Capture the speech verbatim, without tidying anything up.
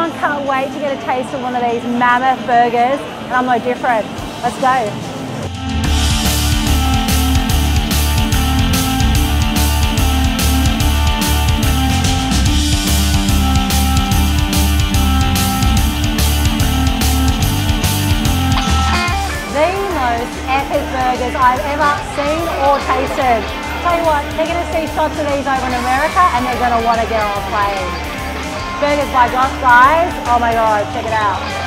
Everyone can't wait to get a taste of one of these mammoth burgers, and I'm no different. Let's go. The most epic burgers I've ever seen or tasted. Tell you what, they're going to see shots of these over in America and they're going to want to get on a plane. Burgers by Josh, guys. Oh my god, check it out.